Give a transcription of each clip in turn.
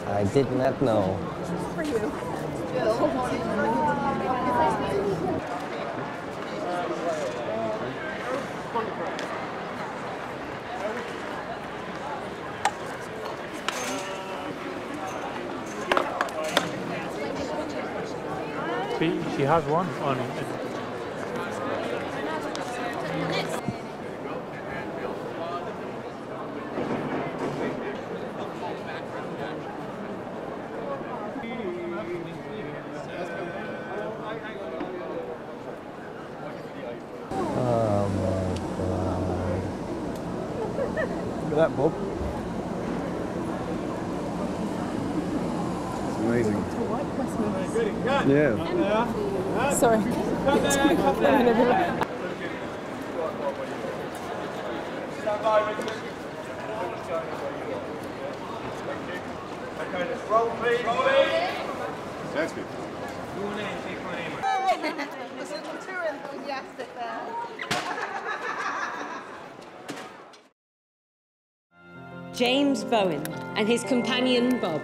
I did not know. For you. She has one on. Oh my God. Look at that, Bob. It's amazing. Yeah. Sorry. That's good. This is too enthusiastic there. James Bowen and his companion Bob.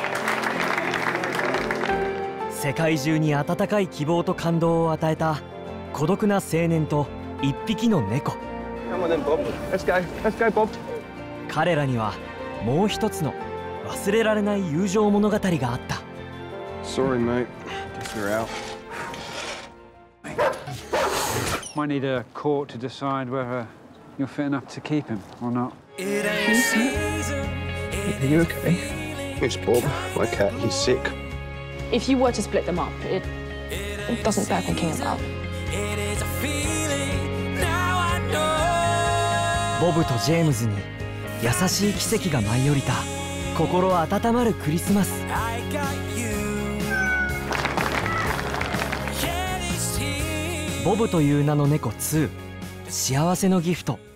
世界中に温かい希望と感動を与えた孤独な青年と一匹の猫。 Come on then, Bob. Let's go. Let's go, Bob. 彼らにはもう一つの忘れられない友情物語があった。 Sorry, mate. Guess we're out. Might need a court to decide whether you're fit enough to keep him or not. Are you okay? It's Bob, my cat. He's sick. If you were to split them up, it doesn't bear thinking about. ボブとジェームズに優しい奇跡が舞い降りた心温まるクリスマス。ボブという名の猫2、幸せのギフト。